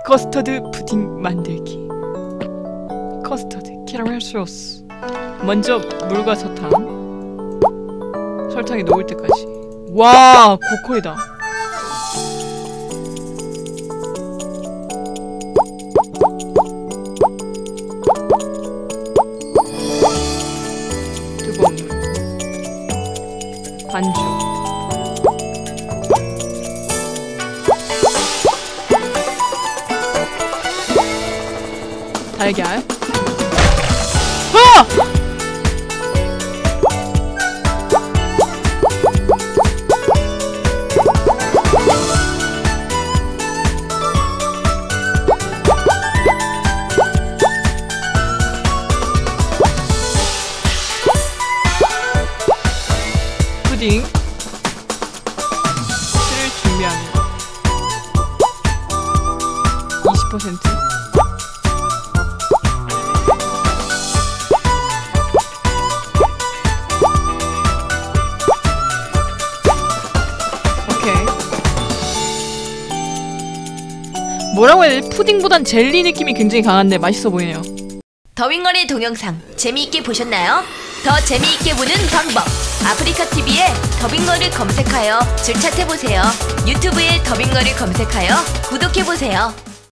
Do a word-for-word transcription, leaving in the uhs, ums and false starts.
커스터드 푸딩 만들기. 커스터드, 캐러멜 소스. 먼저 물과 설탕. 설탕이 녹을 때까지. 와, 고퀄이다. 뜨거운 물. 반죽. 달걀. 아! 푸딩. 를 준비합니다. 이십 퍼센트. 뭐라고 해야 되지? 푸딩보단 젤리 느낌이 굉장히 강한데 맛있어 보이네요. 더빙걸의 동영상 재미있게 보셨나요? 더 재미있게 보는 방법, 아프리카티비에 더빙걸을 검색하여 즐찾해보세요. 유튜브에 더빙걸을 검색하여 구독해보세요.